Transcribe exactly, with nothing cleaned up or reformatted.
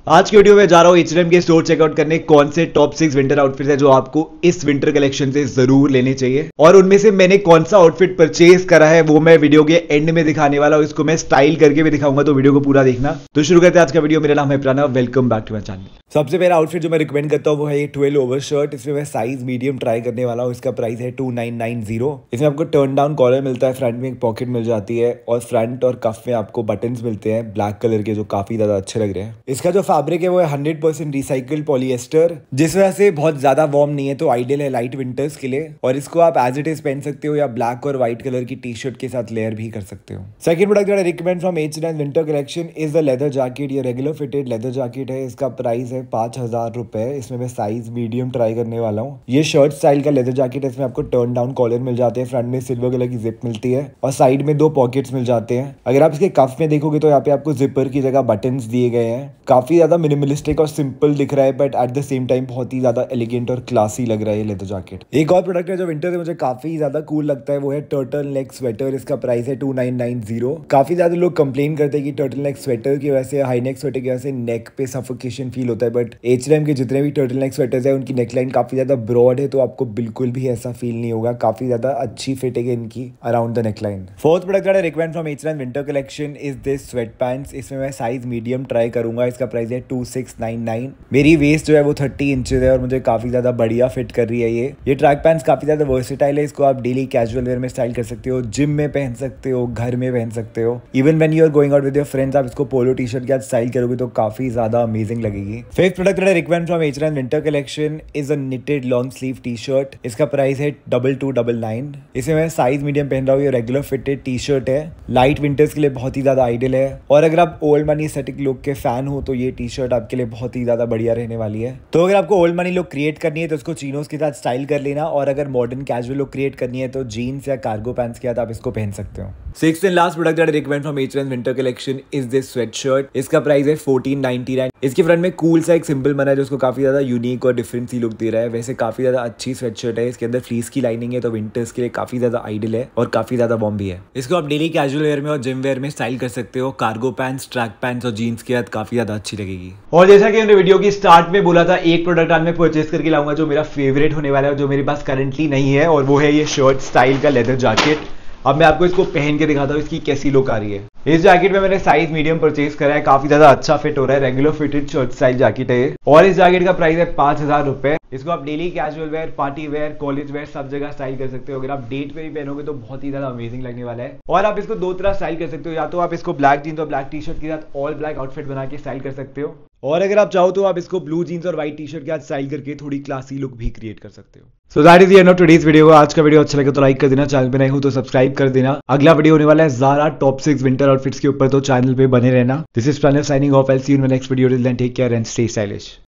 आज की वीडियो में जा रहा हूँ एच एंड एम के स्टोर चेकआउट करने कौन से टॉप सिक्स विंटर आउटफिट्स है जो आपको इस विंटर कलेक्शन से जरूर लेने चाहिए, और उनमें से मैंने कौन सा आउटफिट परचेज करा है वो मैं वीडियो के एंड में दिखाने वाला हूँ। इसको मैं स्टाइल करके भी दिखाऊंगा, तो वीडियो को पूरा देखना। तो शुरू करते हैं आज का वीडियो। मेरा नाम है Pranav, welcome back to my channel. सबसे पहला आउटफिट जो मैं रिकमेंड करता हूँ वो है ये ट्वेल्व ओवर शर्ट। इसमें मैं साइज मीडियम ट्राई करने वाला हूँ। इसका प्राइस है टू नाइन नाइन जीरो। इसमें आपको टर्न डाउन कॉलर मिलता है, फ्रंट में एक पॉकेट मिल जाती है और फ्रंट और कफ में आपको बटन्स मिलते हैं ब्लैक कलर के जो काफी ज्यादा अच्छे लग रहे हैं। इसका जो फैब्रिक है वो है हंड्रेड परसेंट रिसाइकल्ड पॉलिएस्टर, जिस वजह से बहुत ज्यादा वार्म नहीं है, तो आइडियल है लाइट विंटर्स के लिए। और इसको आप एज इट इज पहन सकते हो या ब्लैक और व्हाइट कलर की टी शर्ट के साथ लेयर भी कर सकते हो। सेकंड प्रोडक्ट जो recommend from H and M winter collection is the leather jacket. ये रेगुलर फिटेड लेदर जैकेट है। इसका प्राइस है पांच हजार रुपए। इसमें मैं साइज मीडियम ट्राई करने वाला हूँ। ये शर्ट स्टाइल का लेदर जैकेट है। इसमें आपको टर्न डाउन कॉलर मिल जाते हैं, फ्रंट में सिल्वर कलर की जिप मिलती है और साइड में दो पॉकेट्स मिल जाते हैं। अगर आप इसके कफ में देखोगे तो यहाँ पे आपको जिपर की जगह बटन्स दिए गए हैं। काफी ज्यादा मिनिमलिस्टिक और सिंपल दिख रहा है, but at the same time बहुत ही ज्यादा एलिगेंट और क्लासी लग रहा है ये लेदर जैकेट। एक और प्रोडक्ट है जो विंटर से मुझे काफी ज्यादा कूल लगता है, वो है टर्टल नेक स्वेटर। इसका प्राइस है टू नाइन नाइन जीरो। काफी ज्यादा लोग कंप्लेन करते हैं कि टर्टल नेक स्वेटर की वजह से, हाई नेक स्वेटर की वजह से नेक पे सफोकेशन फील होता है, बट एच एंड एम के जितने भी टर्टल नेक स्वेटर्स है उनकी नेकलाइन काफी ज्यादा ब्रॉड है, तो आपको बिल्कुल भी ऐसा फील नहीं होगा। काफी ज्यादा अच्छी फिटिंग है इनकी around the neckline. Fourth product है recommend from H and M winter collection is this sweat pants. इसमें मैं साइज मीडियम ट्राई करूंगा। इसका प्राइस है टू सिक्स नाइन नाइन। मेरी वेस्ट जो है वो थर्टी इंचेस है और मुझे काफी ज्यादा बढ़िया फिट कर रही है ये ये ट्रैक पैंट्स काफी ज्यादा वर्सेटाइल है। इसको आप डेली कैजुअल वेयर में स्टाइल कर सकते हो, जिम में पहन सकते हो, घर में पहन सकते हो, even when you are going out with your friends आप इसको पोलो टी शर्ट के साथ स्टाइल करोगे तो काफी ज्यादा अमेजिंग लगेगी। Fifth product recommend from H and M winter collection is a knitted long sleeve T shirt. इसका प्राइस है डबल टू डबल नाइन। इसमें मैं साइज मीडियम पहन रहा हूँ। ये रेगुलर फिटेड टी शर्ट है, लाइट विंटर्स के लिए बहुत ही ज्यादा आइडियल है। और अगर आप ओल्ड मनी एस्थेटिक लुक के फैन हो तो ये टी शर्ट आपके लिए बहुत ही ज्यादा बढ़िया रहने वाली है। तो अगर आपको ओल्ड मनी लुक क्रिएट करनी है तो उसको चीनोस के साथ स्टाइल कर लेना, और अगर मॉडर्न कैजुअल लुक क्रिएट करनी है तो जीन्स या कार्गो पैंट्स के साथ आप इसको पहन सकते हो। Sixth and last product recommend from H and M winter collection is this sweat shirt. इसका प्राइस है फोर्टीन नाइनटी नाइन। इसके फ्रंट में कूल सा एक सिंबल बना है जो उसको काफी ज्यादा यूनिक और डिफरेंट सी लुक दे रहा है। वैसे काफी ज्यादा अच्छी स्वेट शर्ट है। इसके अंदर फ्लीस की लाइनिंग है, तो विंटर्स के लिए काफी ज्यादा आइडियल है और काफी ज्यादा वार्म भी है। इसको आप डेली कैजुअल वेयर में और जिम वेयर में स्टाइल कर सकते हो। कार्गो पैंट्स, ट्रैक पैंट्स और जीन्स के साथ काफी ज्यादा अच्छी लगेगी। और जैसा कि हमने वीडियो की स्टार्ट में बोला था, एक प्रोडक्ट आज मैं परचेस करके लाऊंगा जो मेरा फेवरेट होने वाला है, जो मेरे पास करंटली नहीं है, और वो है ये शर्ट स्टाइल का लेदर जैकेट। अब मैं आपको इसको पहन के दिखाता हूँ इसकी कैसी लुक आ रही है। इस जैकेट में मैंने साइज मीडियम परचेज करा है, काफी ज्यादा अच्छा फिट हो रहा है। Regular fitted shirt style jacket है और इस जैकेट का प्राइस है पांच हजार रुपए। इसको आप daily casual wear, party wear, college wear सब जगह स्टाइल कर सकते हो। अगर आप डेट पे भी पहनोगे तो बहुत ही ज्यादा अमेजिंग लगने वाला है। और आप इसको दो तरह स्टाइल कर सकते हो, या तो आप इसको ब्लैक जीन्स और ब्लैक टी शर्ट के साथ ऑल ब्लैक आउटफिट बना के स्टाइल कर सकते हो, और अगर आप चाहो तो आप इसको ब्लू जीन्स और व्हाइट टी शर्ट के साथ स्टाइल करके थोड़ी क्लासी लुक भी क्रिएट कर सकते हो। So that is the end of today's video. आज का वीडियो अच्छा लगे तो लाइक कर देना, चैनल पे नए हो तो सब्सक्राइब कर देना। अगला वीडियो होने वाला है Zara top six winter outfits के ऊपर, तो चैनल पे बने रहना। This is Pranav signing off. I will see you in my next video. Till then take care and stay stylish.